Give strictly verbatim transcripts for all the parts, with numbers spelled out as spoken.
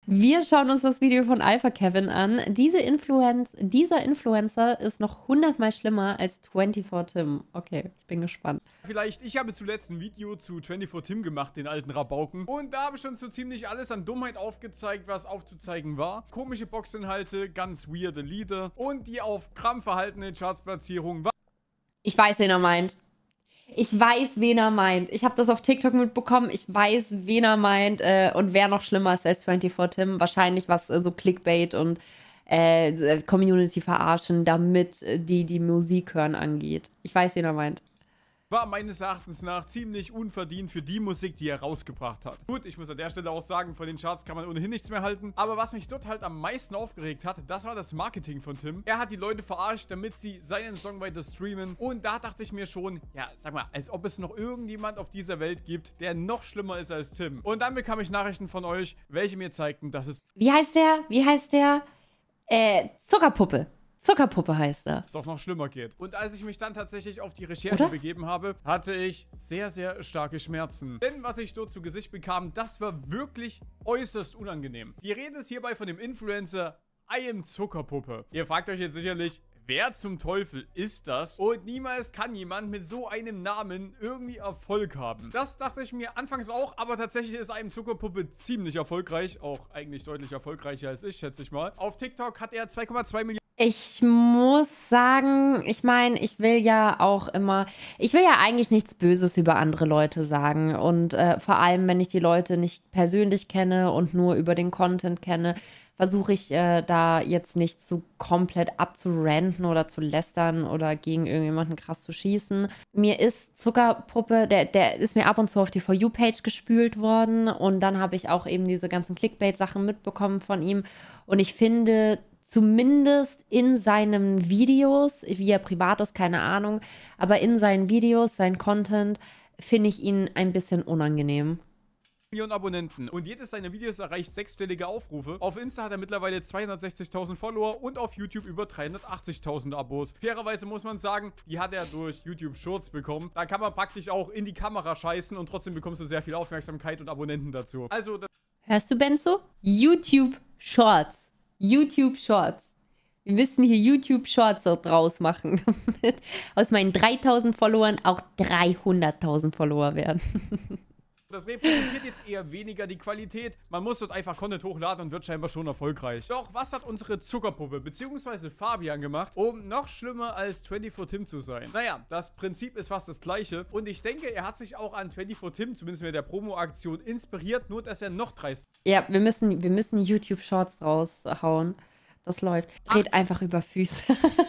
Wir schauen uns das Video von Alpha Kevin an. Diese Influenz, dieser Influencer ist noch hundertmal schlimmer als vierundzwanzig Tim. Okay, ich bin gespannt. Vielleicht, ich habe zuletzt ein Video zu vierundzwanzig Tim gemacht, den alten Rabauken. Und da habe ich schon so ziemlich alles an Dummheit aufgezeigt, was aufzuzeigen war. Komische Boxinhalte, ganz weirde Lieder und die auf Krampf verhaltene Chartsplatzierung war. Ich weiß, wen er meint. Ich weiß, wen er meint. Ich habe das auf TikTok mitbekommen. Ich weiß, wen er meint. Äh, und wer noch schlimmer ist als vierundzwanzig Tim. Wahrscheinlich was äh, so Clickbait und äh, Community verarschen, damit äh, die die Musik hören angeht. Ich weiß, wen er meint. War meines Erachtens nach ziemlich unverdient für die Musik, die er rausgebracht hat. Gut, ich muss an der Stelle auch sagen, von den Charts kann man ohnehin nichts mehr halten. Aber was mich dort halt am meisten aufgeregt hat, das war das Marketing von Tim. Er hat die Leute verarscht, damit sie seinen Song weiter streamen. Und da dachte ich mir schon, ja, sag mal, als ob es noch irgendjemand auf dieser Welt gibt, der noch schlimmer ist als Tim. Und dann bekam ich Nachrichten von euch, welche mir zeigten, dass es... Wie heißt der? Wie heißt der? Äh, Zuckerpuppe. Zuckerpuppe heißt er. Doch noch schlimmer geht. Und als ich mich dann tatsächlich auf die Recherche Oder? begeben habe, hatte ich sehr, sehr starke Schmerzen. Denn was ich dort zu Gesicht bekam, das war wirklich äußerst unangenehm. Die Rede ist hierbei von dem Influencer I am Zuckerpuppe. Ihr fragt euch jetzt sicherlich, wer zum Teufel ist das? Und niemals kann jemand mit so einem Namen irgendwie Erfolg haben. Das dachte ich mir anfangs auch, aber tatsächlich ist I am Zuckerpuppe ziemlich erfolgreich. Auch eigentlich deutlich erfolgreicher als ich, schätze ich mal. Auf TikTok hat er zwei Komma zwei Millionen... Ich muss sagen, ich meine, ich will ja auch immer, ich will ja eigentlich nichts Böses über andere Leute sagen. Und äh, vor allem, wenn ich die Leute nicht persönlich kenne und nur über den Content kenne, versuche ich äh, da jetzt nicht so komplett abzuranten oder zu lästern oder gegen irgendjemanden krass zu schießen. Mir ist Zuckerpuppe, der, der ist mir ab und zu auf die For You-Page gespült worden. Und dann habe ich auch eben diese ganzen Clickbait-Sachen mitbekommen von ihm. Und ich finde... Zumindest in seinen Videos, wie er privat ist, keine Ahnung, aber in seinen Videos, sein Content, finde ich ihn ein bisschen unangenehm. Millionen Abonnenten und jedes seiner Videos erreicht sechsstellige Aufrufe. Auf Insta hat er mittlerweile zweihundertsechzigtausend Follower und auf YouTube über dreihundertachtzigtausend Abos. Fairerweise muss man sagen, die hat er durch YouTube Shorts bekommen. Da kann man praktisch auch in die Kamera scheißen und trotzdem bekommst du sehr viel Aufmerksamkeit und Abonnenten dazu. Also, das hörst du, Benzo? YouTube Shorts. YouTube Shorts. Wir müssen hier YouTube Shorts so draus machen. Aus meinen dreitausend Followern auch dreihunderttausend Follower werden. Das repräsentiert jetzt eher weniger die Qualität. Man muss dort einfach Content hochladen und wird scheinbar schon erfolgreich. Doch was hat unsere Zuckerpuppe bzw. Fabian gemacht, um noch schlimmer als vierundzwanzig Tim zu sein? Naja, das Prinzip ist fast das gleiche. Und ich denke, er hat sich auch an vierundzwanzig Tim, zumindest mit der Promo-Aktion, inspiriert, nur dass er noch dreist. Ja, wir müssen, wir müssen YouTube Shorts raushauen. Das läuft. Red einfach über Füße.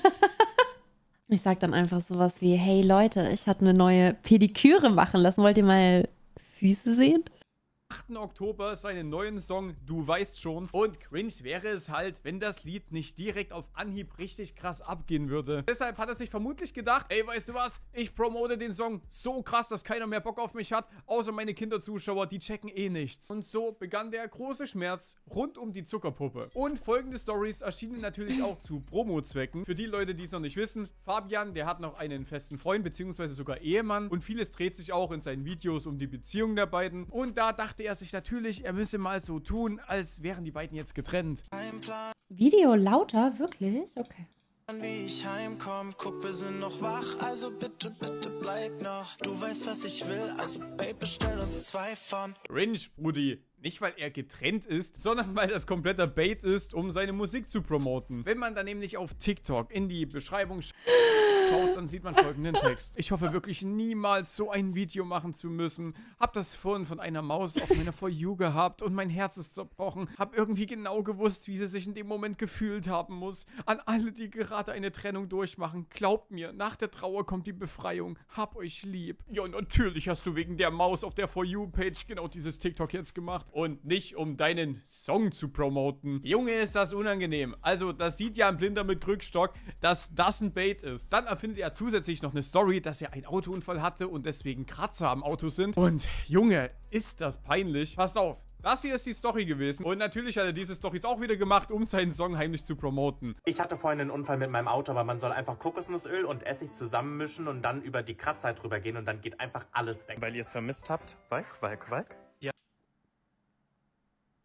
Ich sag dann einfach sowas wie, hey Leute, ich hatte eine neue Pediküre machen lassen. Wollt ihr mal Füße sehen? achten Oktober seinen neuen Song Du weißt schon. Und cringe wäre es halt, wenn das Lied nicht direkt auf Anhieb richtig krass abgehen würde. Deshalb hat er sich vermutlich gedacht, ey, weißt du was? Ich promote den Song so krass, dass keiner mehr Bock auf mich hat, außer meine Kinderzuschauer, die checken eh nichts. Und so begann der große Schmerz rund um die Zuckerpuppe. Und folgende Stories erschienen natürlich auch zu Promo-Zwecken. Für die Leute, die es noch nicht wissen, Fabian, der hat noch einen festen Freund, beziehungsweise sogar Ehemann. Und vieles dreht sich auch in seinen Videos um die Beziehung der beiden. Und da dachte er sich natürlich, er müsse mal so tun, als wären die beiden jetzt getrennt. Video lauter? Wirklich? Okay. Wie ich heimkomm, guck, wir sind noch wach, also bitte, bitte bleib noch. Du weißt, was ich will, also Babe, bestell uns zwei von. Cringe, Brudi. Nicht, weil er getrennt ist, sondern weil das kompletter Bait ist, um seine Musik zu promoten. Wenn man dann nämlich auf TikTok in die Beschreibung schaut, dann sieht man folgenden Text. Ich hoffe wirklich niemals so ein Video machen zu müssen. Hab das vorhin von einer Maus auf meiner For You gehabt und mein Herz ist zerbrochen. Hab irgendwie genau gewusst, wie sie sich in dem Moment gefühlt haben muss. An alle, die gerade eine Trennung durchmachen, glaubt mir, nach der Trauer kommt die Befreiung. Hab euch lieb. Ja, natürlich hast du wegen der Maus auf der For You-Page genau dieses TikTok jetzt gemacht. Und nicht, um deinen Song zu promoten. Junge, ist das unangenehm. Also, das sieht ja ein Blinder mit Krückstock, dass das ein Bait ist. Dann erfindet er zusätzlich noch eine Story, dass er einen Autounfall hatte und deswegen Kratzer am Auto sind. Und, Junge, ist das peinlich. Passt auf. Das hier ist die Story gewesen. Und natürlich hat er diese Storys auch wieder gemacht, um seinen Song heimlich zu promoten. Ich hatte vorhin einen Unfall mit meinem Auto, aber man soll einfach Kokosnussöl und Essig zusammenmischen und dann über die Kratzer drüber gehen und dann geht einfach alles weg. Weil ihr es vermisst habt. Walk, walk, walk.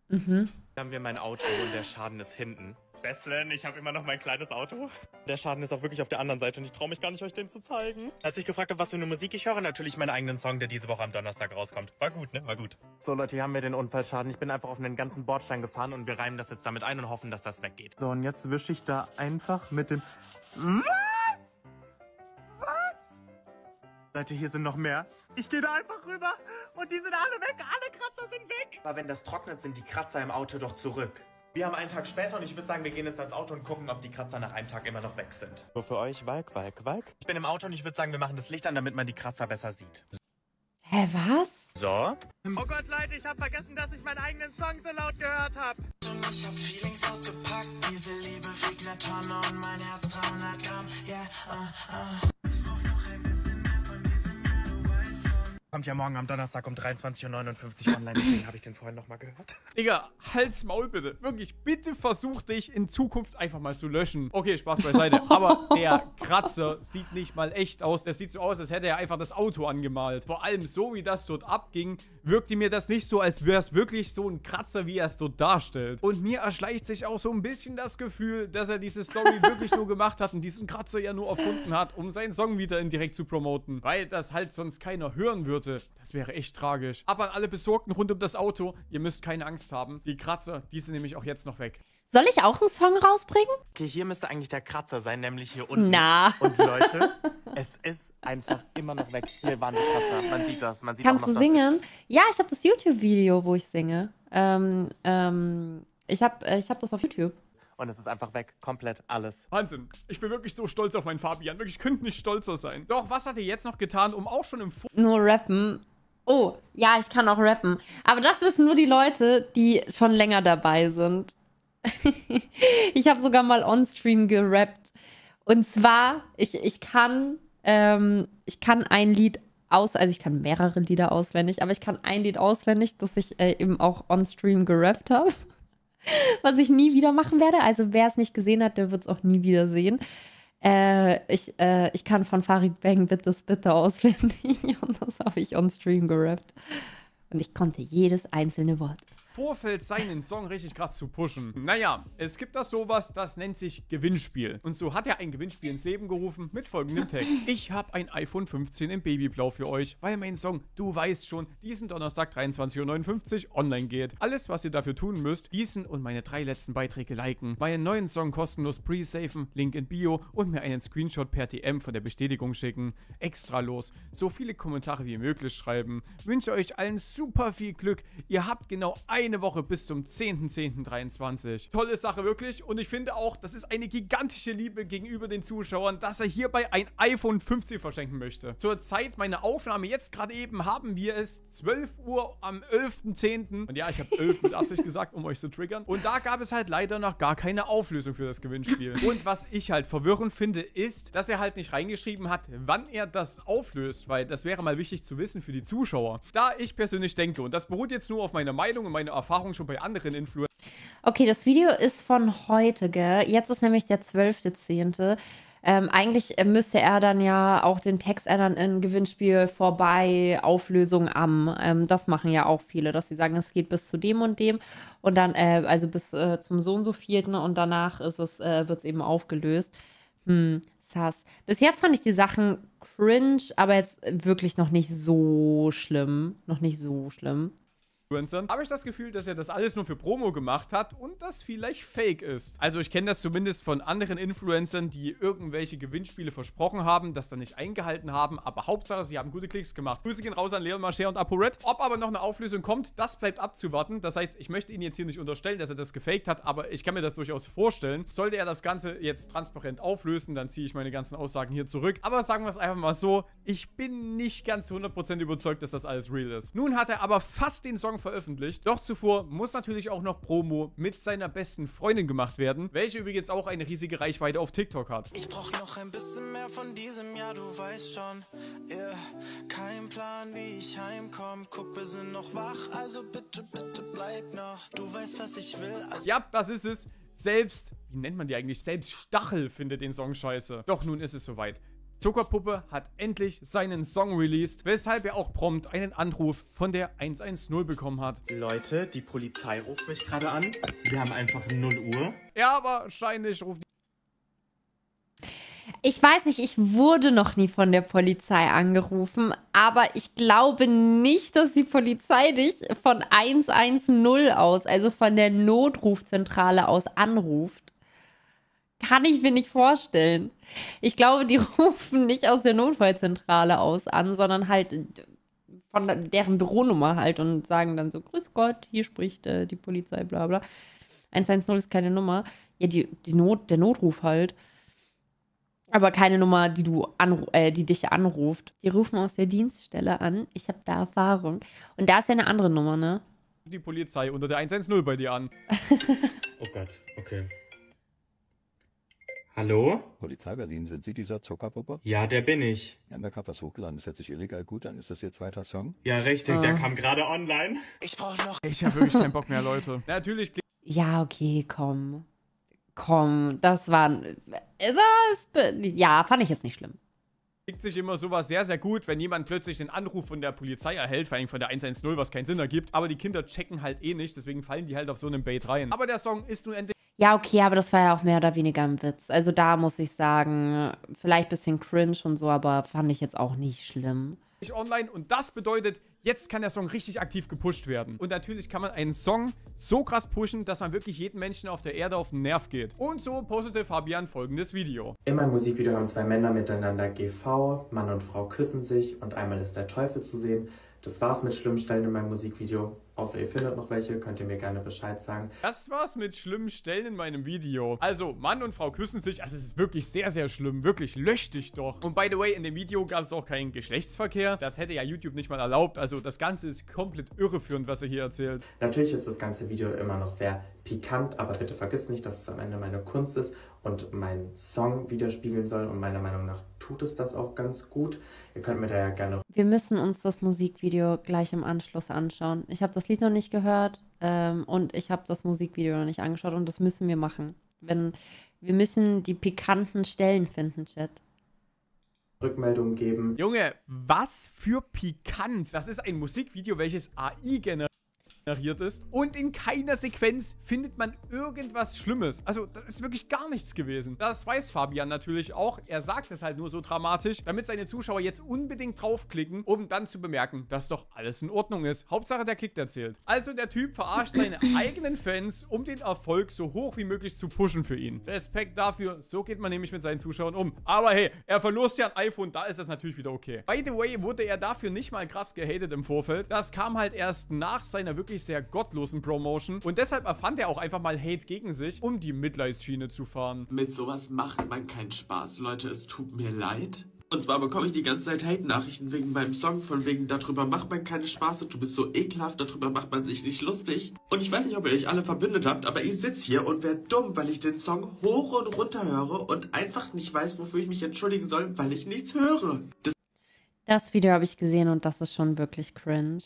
Mhm. Dann haben wir mein Auto und der Schaden ist hinten. Beslen, ich habe immer noch mein kleines Auto. Der Schaden ist auch wirklich auf der anderen Seite und ich traue mich gar nicht, euch den zu zeigen. Als ich gefragt habe, was für eine Musik ich höre, natürlich meinen eigenen Song, der diese Woche am Donnerstag rauskommt. War gut, ne? War gut. So Leute, hier haben wir den Unfallschaden. Ich bin einfach auf einen ganzen Bordstein gefahren und wir reimen das jetzt damit ein und hoffen, dass das weggeht. So, und jetzt wische ich da einfach mit dem... Was? Was? Leute, hier sind noch mehr. Ich gehe da einfach rüber und die sind alle weg. Alle Kratzer sind weg. Aber wenn das trocknet, sind die Kratzer im Auto doch zurück. Wir haben einen Tag später und ich würde sagen, wir gehen jetzt ans Auto und gucken, ob die Kratzer nach einem Tag immer noch weg sind. So für euch, Walk, Walk, Walk. Ich bin im Auto und ich würde sagen, wir machen das Licht an, damit man die Kratzer besser sieht. Hä, was? So. Oh Gott, Leute, ich habe vergessen, dass ich meinen eigenen Song so laut gehört habe. Und ich hab Feelings ausgepackt. Diese Liebe wiegt ne Tonne und mein Herz dreihundert Gramm. Yeah, uh, uh. Ich brauch noch ein bisschen mehr von diesem Jahr, du weißt schon. Kommt ja morgen am Donnerstag um dreiundzwanzig Uhr neunundfünfzig online, deswegen habe ich den vorhin nochmal gehört. Digga, halt's Maul bitte. Wirklich, bitte versuch dich in Zukunft einfach mal zu löschen. Okay, Spaß beiseite. Aber der Kratzer sieht nicht mal echt aus. Das sieht so aus, als hätte er einfach das Auto angemalt. Vor allem so, wie das dort abging, wirkte mir das nicht so, als wäre es wirklich so ein Kratzer, wie er es dort darstellt. Und mir erschleicht sich auch so ein bisschen das Gefühl, dass er diese Story wirklich nur gemacht hat und diesen Kratzer ja nur erfunden hat, um seinen Song wieder indirekt zu promoten. Weil das halt sonst keiner hören würde. Das wäre echt tragisch. Aber an alle Besorgten rund um das Auto, ihr müsst keine Angst haben. Die Kratzer, die sind nämlich auch jetzt noch weg. Soll ich auch einen Song rausbringen? Okay, hier müsste eigentlich der Kratzer sein, nämlich hier unten. Na. Und Leute, es ist einfach immer noch weg. Hier waren die Kratzer, man sieht das. Man sieht Kannst auch noch du singen? Ja, ich habe das YouTube-Video, wo ich singe. Ähm, ähm, ich habe ich hab das auf YouTube. Und es ist einfach weg. Komplett alles. Wahnsinn. Ich bin wirklich so stolz auf meinen Fabian. Wirklich, ich könnte nicht stolzer sein. Doch, was hat er jetzt noch getan, um auch schon im... Vo Nur rappen. Oh, ja, ich kann auch rappen. Aber das wissen nur die Leute, die schon länger dabei sind. Ich habe sogar mal on-stream gerappt. Und zwar, ich, ich kann, ähm, ich kann ein Lied aus, also ich kann mehrere Lieder auswendig, aber ich kann ein Lied auswendig, das ich äh, eben auch on-stream gerappt habe. Was ich nie wieder machen werde. Also wer es nicht gesehen hat, der wird es auch nie wieder sehen. Äh, ich, äh, ich kann von Farid Bang Bittes Bitte auswendig und das habe ich on Stream gerappt. Und ich konnte jedes einzelne Wort. Vorfeld seinen Song richtig krass zu pushen. Naja, es gibt da sowas, das nennt sich Gewinnspiel. Und so hat er ein Gewinnspiel ins Leben gerufen mit folgendem Text. Ich habe ein iPhone fünfzehn im Babyblau für euch, weil mein Song Du weißt schon diesen Donnerstag dreiundzwanzig Uhr neunundfünfzig online geht. Alles, was ihr dafür tun müsst, diesen und meine drei letzten Beiträge liken, meinen neuen Song kostenlos pre-safen, Link in Bio und mir einen Screenshot per T M von der Bestätigung schicken. Extra los. So viele Kommentare wie möglich schreiben. Wünsche euch allen super viel Glück. Ihr habt genau ein Eine Woche bis zum zehnten zehnten dreiundzwanzig. Tolle Sache wirklich. Und ich finde auch, das ist eine gigantische Liebe gegenüber den Zuschauern, dass er hierbei ein iPhone fünfzehn verschenken möchte. Zur Zeit meiner Aufnahme, jetzt gerade eben, haben wir es zwölf Uhr am elften zehnten Und ja, ich habe elf mit Absicht gesagt, um euch zu triggern. Und da gab es halt leider noch gar keine Auflösung für das Gewinnspiel. Und was ich halt verwirrend finde, ist, dass er halt nicht reingeschrieben hat, wann er das auflöst. Weil das wäre mal wichtig zu wissen für die Zuschauer. Da ich persönlich denke, und das beruht jetzt nur auf meiner Meinung und meiner Erfahrung schon bei anderen Influencern. Okay, das Video ist von heute, gell? Jetzt ist nämlich der zwölfte zehnte Ähm, eigentlich müsste er dann ja auch den Text ändern in Gewinnspiel vorbei, Auflösung am. Ähm, das machen ja auch viele, dass sie sagen, es geht bis zu dem und dem und dann, äh, also bis äh, zum so und so vierten und danach ist es, äh, wird es eben aufgelöst. Hm, sass. Bis jetzt fand ich die Sachen cringe, aber jetzt wirklich noch nicht so schlimm. Noch nicht so schlimm. Habe ich das Gefühl, dass er das alles nur für Promo gemacht hat und das vielleicht fake ist. Also ich kenne das zumindest von anderen Influencern, die irgendwelche Gewinnspiele versprochen haben, das dann nicht eingehalten haben, aber Hauptsache, sie haben gute Klicks gemacht. Grüße gehen raus an Leon Marcher und ApoRed. Ob aber noch eine Auflösung kommt, das bleibt abzuwarten. Das heißt, ich möchte Ihnen jetzt hier nicht unterstellen, dass er das gefaked hat, aber ich kann mir das durchaus vorstellen. Sollte er das Ganze jetzt transparent auflösen, dann ziehe ich meine ganzen Aussagen hier zurück. Aber sagen wir es einfach mal so, ich bin nicht ganz zu hundert Prozent überzeugt, dass das alles real ist. Nun hat er aber fast den Song veröffentlicht. Doch zuvor muss natürlich auch noch Promo mit seiner besten Freundin gemacht werden, welche übrigens auch eine riesige Reichweite auf TikTok hat. Ich brauch noch ein bisschen mehr von diesem Jahr, du weißt schon. Yeah. Kein Plan, wie ich heimkomm. Guck, wir sind noch wach, also bitte, bitte bleib noch. Du weißt, was ich will. Also ja, das ist es. Selbst, wie nennt man die eigentlich? Selbst Stachel findet den Song scheiße. Doch nun ist es soweit. Zuckerpuppe hat endlich seinen Song released, weshalb er auch prompt einen Anruf von der hundertzehn bekommen hat. Leute, die Polizei ruft mich gerade an. Wir haben einfach null Uhr. Ja, wahrscheinlich ruft Ich weiß nicht, ich wurde noch nie von der Polizei angerufen, aber ich glaube nicht, dass die Polizei dich von hundertzehn aus, also von der Notrufzentrale aus anruft. Kann ich mir nicht vorstellen. Ich glaube, die rufen nicht aus der Notfallzentrale aus an, sondern halt von deren Büronummer halt und sagen dann so, grüß Gott, hier spricht äh, die Polizei, bla bla. hundertzehn ist keine Nummer. Ja, die, die Not, der Notruf halt. Aber keine Nummer, die, du anru äh, die dich anruft. Die rufen aus der Dienststelle an. Ich habe da Erfahrung. Und da ist ja eine andere Nummer, ne? die Polizei unter der hundertzehn bei dir an. Oh Gott, okay. Hallo? Polizei Berlin, sind Sie dieser Zuckerpuppe? Ja, der bin ich. Ja, mir kam was hochgeladen, das hört sich illegal gut an. Ist das Ihr zweiter Song? Ja, richtig, Ah. der kam gerade online. Ich brauch noch. Ich habe wirklich keinen Bock mehr, Leute. Natürlich klingt Ja, okay, komm. Komm, das war. Das, ja, fand ich jetzt nicht schlimm. sich immer sowas sehr, sehr gut, wenn jemand plötzlich den Anruf von der Polizei erhält, vor allem von der hundertzehn, was keinen Sinn ergibt. Aber die Kinder checken halt eh nicht, deswegen fallen die halt auf so einen Bait rein. Aber der Song ist nun endlich Ja, okay, aber das war ja auch mehr oder weniger ein Witz. Also da muss ich sagen, vielleicht ein bisschen cringe und so, aber fand ich jetzt auch nicht schlimm. online und das bedeutet, jetzt kann der Song richtig aktiv gepusht werden. Und natürlich kann man einen Song so krass pushen, dass man wirklich jedem Menschen auf der Erde auf den Nerv geht. Und so postete Fabian folgendes Video. In meinem Musikvideo haben zwei Männer miteinander G V, Mann und Frau küssen sich und einmal ist der Teufel zu sehen. Das war's mit schlimmen Stellen in meinem Musikvideo. Außer ihr findet noch welche, könnt ihr mir gerne Bescheid sagen. Das war's mit schlimmen Stellen in meinem Video. Also, Mann und Frau küssen sich. Also, es ist wirklich sehr, sehr schlimm. Wirklich, lösch dich doch. Und by the way, in dem Video gab es auch keinen Geschlechtsverkehr. Das hätte ja YouTube nicht mal erlaubt. Also, das Ganze ist komplett irreführend, was er hier erzählt. Natürlich ist das ganze Video immer noch sehr pikant, aber bitte vergisst nicht, dass es am Ende meine Kunst ist und mein Song widerspiegeln soll. Und meiner Meinung nach tut es das auch ganz gut. Ihr könnt mir da ja gerne... Wir müssen uns das Musikvideo gleich im Anschluss anschauen. Ich habe das Lied noch nicht gehört ähm, und ich habe das Musikvideo noch nicht angeschaut und das müssen wir machen. Wenn, wir müssen die pikanten Stellen finden, Chat. Rückmeldungen geben. Junge, was für pikant. Das ist ein Musikvideo, welches A I generiert ist und in keiner Sequenz findet man irgendwas Schlimmes. Also, das ist wirklich gar nichts gewesen. Das weiß Fabian natürlich auch. Er sagt es halt nur so dramatisch, damit seine Zuschauer jetzt unbedingt draufklicken, um dann zu bemerken, dass doch alles in Ordnung ist. Hauptsache, der Klick erzählt. Also, der Typ verarscht seine eigenen Fans, um den Erfolg so hoch wie möglich zu pushen für ihn. Respekt dafür. So geht man nämlich mit seinen Zuschauern um. Aber hey, er verlost ja ein iPhone, da ist das natürlich wieder okay. By the way, wurde er dafür nicht mal krass gehatet im Vorfeld. Das kam halt erst nach seiner wirklich sehr gottlosen Promotion und deshalb erfand er auch einfach mal Hate gegen sich, um die Mitleidsschiene zu fahren. Mit sowas macht man keinen Spaß, Leute, es tut mir leid. Und zwar bekomme ich die ganze Zeit Hate-Nachrichten wegen meinem Song, von wegen, darüber macht man keine Spaß und du bist so ekelhaft, darüber macht man sich nicht lustig. Und ich weiß nicht, ob ihr euch alle verbündet habt, aber ich sitze hier und werde dumm, weil ich den Song hoch und runter höre und einfach nicht weiß, wofür ich mich entschuldigen soll, weil ich nichts höre. Das Das Video habe ich gesehen und das ist schon wirklich cringe.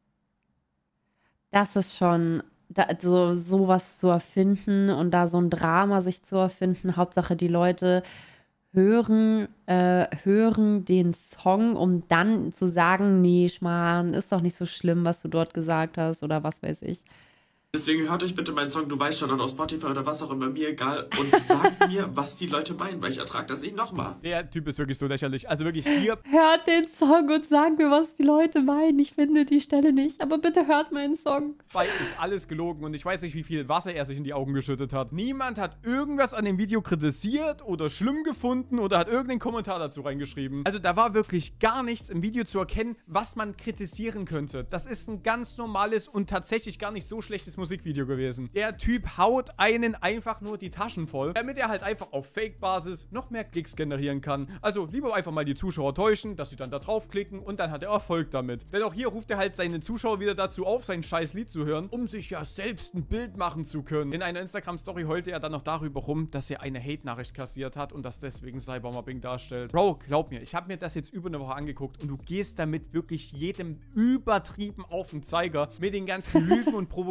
Das ist schon, da, so sowas zu erfinden und da so ein Drama sich zu erfinden. Hauptsache die Leute hören, äh, hören den Song, um dann zu sagen, nee, Schmarrn, ist doch nicht so schlimm, was du dort gesagt hast oder was weiß ich. Deswegen hört euch bitte meinen Song Du weißt schon an auf Spotify oder was auch immer, mir egal, und sagt mir, was die Leute meinen, weil ich ertrage das nicht nochmal. Der Typ ist wirklich so lächerlich. Also wirklich hier. Hört den Song und sagt mir, was die Leute meinen. Ich finde die Stelle nicht, aber bitte hört meinen Song. Bei ist alles gelogen und ich weiß nicht, wie viel Wasser er sich in die Augen geschüttet hat. Niemand hat irgendwas an dem Video kritisiert oder schlimm gefunden oder hat irgendeinen Kommentar dazu reingeschrieben. Also da war wirklich gar nichts im Video zu erkennen, was man kritisieren könnte. Das ist ein ganz normales und tatsächlich gar nicht so schlechtes Musikvideo gewesen. Der Typ haut einen einfach nur die Taschen voll, damit er halt einfach auf Fake-Basis noch mehr Klicks generieren kann. Also lieber einfach mal die Zuschauer täuschen, dass sie dann da draufklicken und dann hat er Erfolg damit. Denn auch hier ruft er halt seine Zuschauer wieder dazu auf, sein scheiß Lied zu hören, um sich ja selbst ein Bild machen zu können. In einer Instagram-Story heulte er dann noch darüber rum, dass er eine Hate-Nachricht kassiert hat und das deswegen Cybermobbing darstellt. Bro, glaub mir, ich habe mir das jetzt über eine Woche angeguckt und du gehst damit wirklich jedem übertrieben auf den Zeiger mit den ganzen Lügen und Provokationen,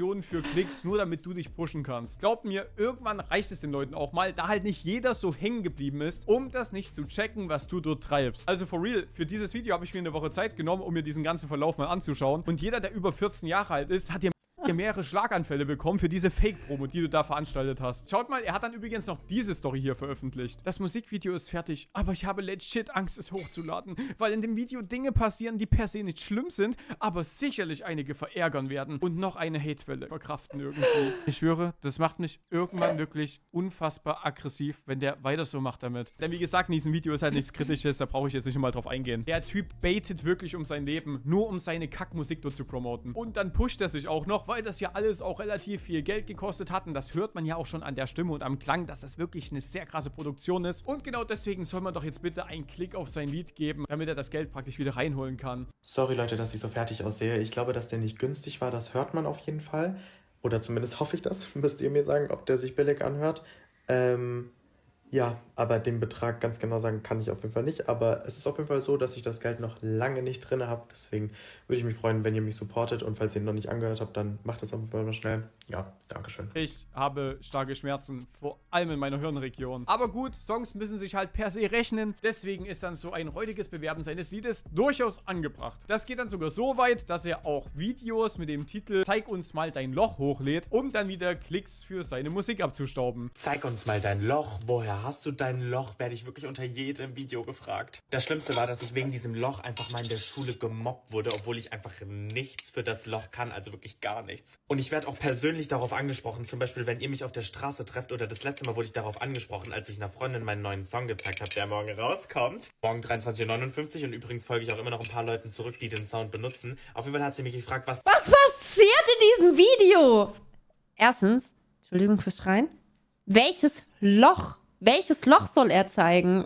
Millionen für Klicks, nur damit du dich pushen kannst. Glaub mir, irgendwann reicht es den Leuten auch mal, da halt nicht jeder so hängen geblieben ist, um das nicht zu checken, was du dort treibst. Also for real, für dieses Video habe ich mir eine Woche Zeit genommen, um mir diesen ganzen Verlauf mal anzuschauen. Und jeder, der über vierzehn Jahre alt ist, hat dir mehrere Schlaganfälle bekommen für diese Fake-Promo, die du da veranstaltet hast. Schaut mal, er hat dann übrigens noch diese Story hier veröffentlicht. Das Musikvideo ist fertig, aber ich habe legit Angst, es hochzuladen, weil in dem Video Dinge passieren, die per se nicht schlimm sind, aber sicherlich einige verärgern werden und noch eine Hatewelle verkraften irgendwie. Ich schwöre, das macht mich irgendwann wirklich unfassbar aggressiv, wenn der weiter so macht damit. Denn wie gesagt, in diesem Video ist halt nichts Kritisches, da brauche ich jetzt nicht mal drauf eingehen. Der Typ baitet wirklich um sein Leben, nur um seine Kackmusik dort zu promoten. Und dann pusht er sich auch noch, weil das ja alles auch relativ viel Geld gekostet hat. Und das hört man ja auch schon an der Stimme und am Klang, dass das wirklich eine sehr krasse Produktion ist. Und genau deswegen soll man doch jetzt bitte einen Klick auf sein Lied geben, damit er das Geld praktisch wieder reinholen kann. Sorry Leute, dass ich so fertig aussehe. Ich glaube, dass der nicht günstig war. Das hört man auf jeden Fall. Oder zumindest hoffe ich das. Müsst ihr mir sagen, ob der sich billig anhört. Ähm... Ja, aber den Betrag ganz genau sagen kann ich auf jeden Fall nicht. Aber es ist auf jeden Fall so, dass ich das Geld noch lange nicht drin habe. Deswegen würde ich mich freuen, wenn ihr mich supportet. Und falls ihr ihn noch nicht angehört habt, dann macht das auf jeden Fall mal schnell. Ja, Dankeschön. Ich habe starke Schmerzen, vor allem in meiner Hirnregion. Aber gut, Songs müssen sich halt per se rechnen. Deswegen ist dann so ein räudiges Bewerben seines Liedes durchaus angebracht. Das geht dann sogar so weit, dass er auch Videos mit dem Titel "Zeig uns mal dein Loch" hochlädt, um dann wieder Klicks für seine Musik abzustauben. Zeig uns mal dein Loch. Woher hast du dein Loch? Werde ich wirklich unter jedem Video gefragt. Das Schlimmste war, dass ich wegen diesem Loch einfach mal in der Schule gemobbt wurde, obwohl ich einfach nichts für das Loch kann, also wirklich gar nichts. Und ich werde auch persönlich darauf angesprochen, zum Beispiel, wenn ihr mich auf der Straße trefft, oder das letzte Mal wurde ich darauf angesprochen, als ich einer Freundin meinen neuen Song gezeigt habe, der morgen rauskommt. Morgen dreiundzwanzig Uhr neunundfünfzig, und übrigens folge ich auch immer noch ein paar Leuten zurück, die den Sound benutzen. Auf jeden Fall hat sie mich gefragt, was... Was passiert in diesem Video? Erstens, Entschuldigung fürs Schreien, welches Loch? Welches Loch soll er zeigen?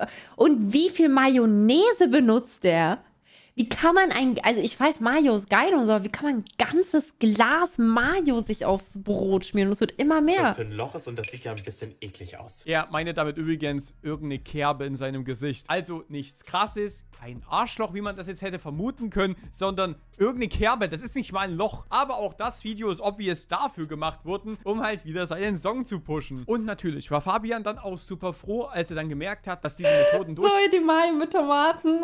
Und wie viel Mayonnaise benutzt er? Wie kann man ein, also ich weiß, Mayo ist geil und so, aber wie kann man ein ganzes Glas Mayo sich aufs Brot schmieren? Und es wird immer mehr. Das für ein Loch ist, und das sieht ja ein bisschen eklig aus. Er meinte damit übrigens irgendeine Kerbe in seinem Gesicht. Also nichts Krasses, kein Arschloch, wie man das jetzt hätte vermuten können, sondern irgendeine Kerbe. Das ist nicht mal ein Loch. Aber auch das Video ist obvious dafür gemacht worden, um halt wieder seinen Song zu pushen. Und natürlich war Fabian dann auch super froh, als er dann gemerkt hat, dass diese Methoden durch... So, die Mayo mit Tomaten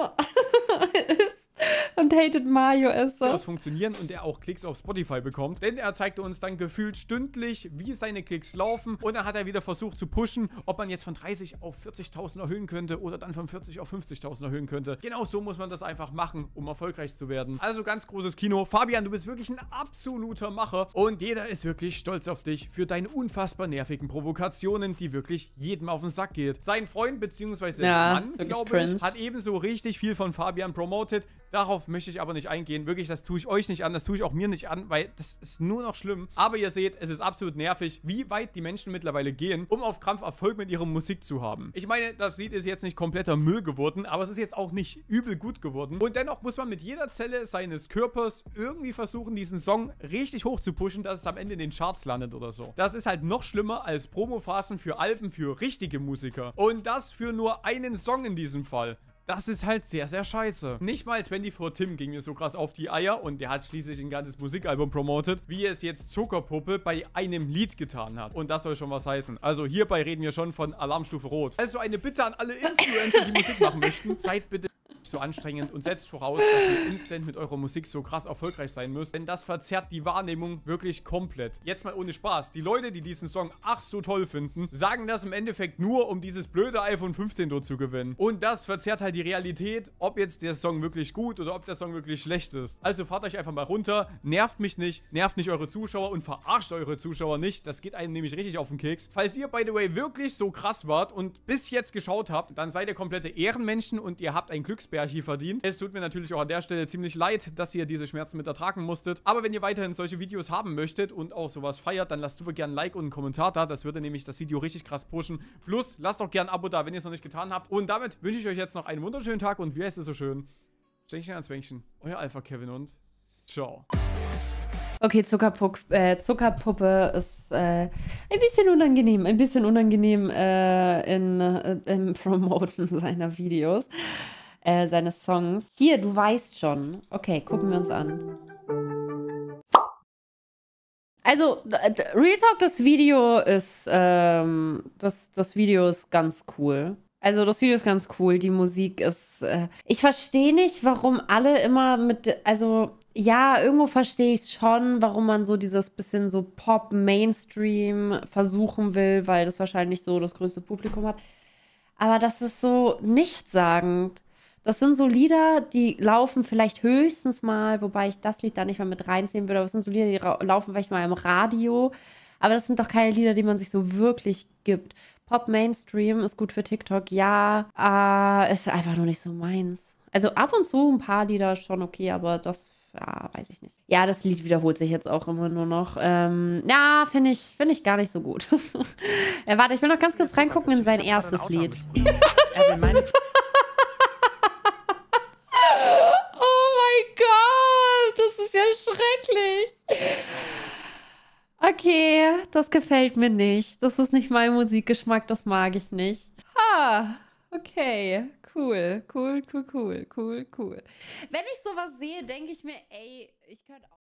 und hated Mayo ist so. Das funktionieren und er auch Klicks auf Spotify bekommt. Denn er zeigte uns dann gefühlt stündlich, wie seine Klicks laufen. Und dann hat er wieder versucht zu pushen, ob man jetzt von dreißig auf vierzigtausend erhöhen könnte oder dann von vierzig auf fünfzigtausend erhöhen könnte. Genau so muss man das einfach machen, um erfolgreich zu werden. Also ganz großes Kino. Fabian, du bist wirklich ein absoluter Macher. Und jeder ist wirklich stolz auf dich für deine unfassbar nervigen Provokationen, die wirklich jedem auf den Sack geht. Sein Freund bzw. Ja, Mann, glaube ich, hat ebenso richtig viel von Fabian promotet. Darauf möchte ich aber nicht eingehen. Wirklich, das tue ich euch nicht an, das tue ich auch mir nicht an, weil das ist nur noch schlimm. Aber ihr seht, es ist absolut nervig, wie weit die Menschen mittlerweile gehen, um auf Krampf Erfolg mit ihrer Musik zu haben. Ich meine, das Lied ist jetzt nicht kompletter Müll geworden, aber es ist jetzt auch nicht übel gut geworden. Und dennoch muss man mit jeder Zelle seines Körpers irgendwie versuchen, diesen Song richtig hoch zu pushen, dass es am Ende in den Charts landet oder so. Das ist halt noch schlimmer als Promophasen für Alben für richtige Musiker. Und das für nur einen Song in diesem Fall. Das ist halt sehr, sehr scheiße. Nicht mal vierundzwanzig Tim ging mir so krass auf die Eier, und der hat schließlich ein ganzes Musikalbum promotet, wie es jetzt Zuckerpuppe bei einem Lied getan hat. Und das soll schon was heißen. Also hierbei reden wir schon von Alarmstufe Rot. Also eine Bitte an alle Influencer, die Musik machen möchten. Seid bitte so anstrengend und setzt voraus, dass ihr instant mit eurer Musik so krass erfolgreich sein müsst, denn das verzerrt die Wahrnehmung wirklich komplett. Jetzt mal ohne Spaß. Die Leute, die diesen Song ach so toll finden, sagen das im Endeffekt nur, um dieses blöde iPhone fünfzehn dort zu gewinnen. Und das verzerrt halt die Realität, ob jetzt der Song wirklich gut oder ob der Song wirklich schlecht ist. Also fahrt euch einfach mal runter, nervt mich nicht, nervt nicht eure Zuschauer und verarscht eure Zuschauer nicht. Das geht einem nämlich richtig auf den Keks. Falls ihr, by the way, wirklich so krass wart und bis jetzt geschaut habt, dann seid ihr komplette Ehrenmenschen und ihr habt ein Glücksbärchen verdient. Es tut mir natürlich auch an der Stelle ziemlich leid, dass ihr diese Schmerzen mit ertragen musstet. Aber wenn ihr weiterhin solche Videos haben möchtet und auch sowas feiert, dann lasst super gerne ein Like und einen Kommentar da. Das würde nämlich das Video richtig krass pushen. Plus, lasst auch gerne ein Abo da, wenn ihr es noch nicht getan habt. Und damit wünsche ich euch jetzt noch einen wunderschönen Tag und wie heißt es so schön? Stänkchen ans Wänkchen. Euer Alpha Kevin und ciao. Okay, Zuckerpuck, äh, Zuckerpuppe ist äh, ein bisschen unangenehm, ein bisschen unangenehm äh, in, äh, im Promoten seiner Videos, äh, seines Songs. Hier, du weißt schon. Okay, gucken wir uns an. Also, d- Real Talk, das Video ist, ähm, das, das Video ist ganz cool. Also, das Video ist ganz cool. Die Musik ist, äh, ich verstehe nicht, warum alle immer mit, also, ja, irgendwo verstehe ich es schon, warum man so dieses bisschen so Pop-Mainstream versuchen will, weil das wahrscheinlich so das größte Publikum hat. Aber das ist so nichtssagend. Das sind so Lieder, die laufen vielleicht höchstens mal, wobei ich das Lied da nicht mal mit reinziehen würde, aber es sind so Lieder, die ra- laufen vielleicht mal im Radio. Aber das sind doch keine Lieder, die man sich so wirklich gibt. Pop Mainstream ist gut für TikTok, ja, äh, ist einfach nur nicht so meins. Also ab und zu ein paar Lieder schon okay, aber das, ja, weiß ich nicht. Ja, das Lied wiederholt sich jetzt auch immer nur noch. Ähm, ja, finde ich, finde ich gar nicht so gut. äh, warte, ich will noch ganz kurz reingucken in sein erstes Lied. Er will meine Oh mein Gott, das ist ja schrecklich. Okay, das gefällt mir nicht. Das ist nicht mein Musikgeschmack, das mag ich nicht. Ah, okay, cool, cool, cool, cool, cool, cool. Wenn ich sowas sehe, denke ich mir, ey, ich könnte auch